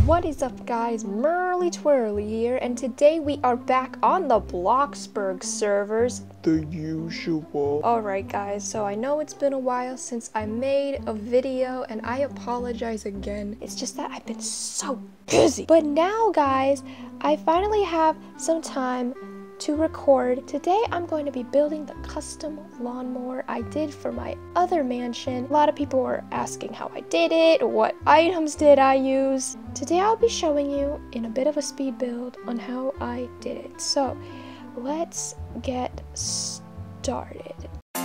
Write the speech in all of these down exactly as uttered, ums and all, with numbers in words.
What is up, guys? Merly Twirly here, and today we are back on the Bloxburg servers. The usual. Alright guys, so I know it's been a while since I made a video, and I apologize again. It's just that I've been so busy. But now guys, I finally have some time to record. Today I'm going to be building the custom lawnmower I did for my other mansion. A lot of people were asking how I did it, what items did I use. Today I'll be showing you in a bit of a speed build on how I did it. So let's get started.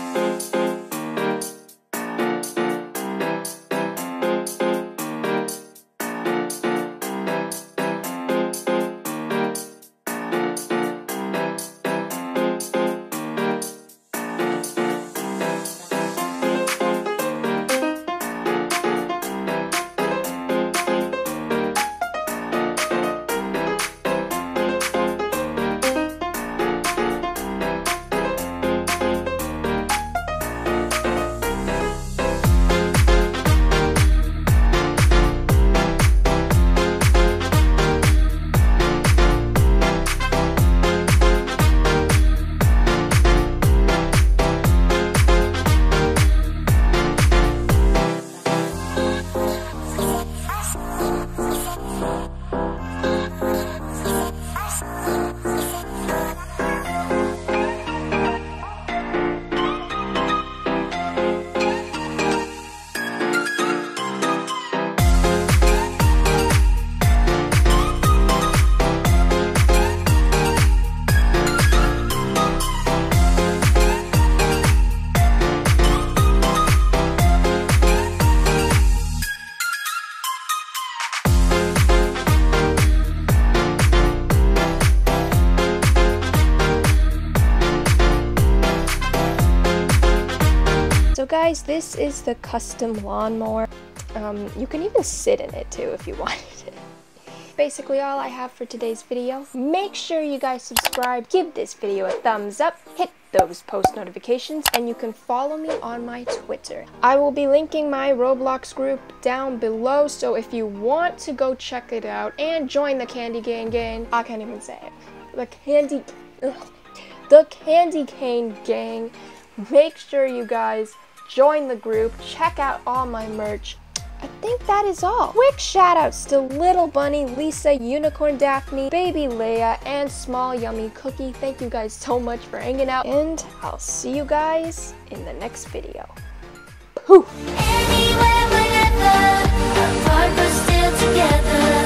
So guys, this is the custom lawnmower. Um, you can even sit in it too if you wanted it. Basically all I have for today's video. Make sure you guys subscribe, give this video a thumbs up, hit those post notifications, and you can follow me on my Twitter. I will be linking my Roblox group down below, so if you want to go check it out and join the Candy Cane Gang, I can't even say it. The Candy, ugh, the Candy Cane Gang. Make sure you guys join the group, check out all my merch. I think that is all. Quick shout outs to Little Bunny, Lisa, Unicorn Daphne, Baby Leia, and Small Yummy Cookie. Thank you guys so much for hanging out, and I'll see you guys in the next video. Poof! Anywhere, whenever, apart but still together.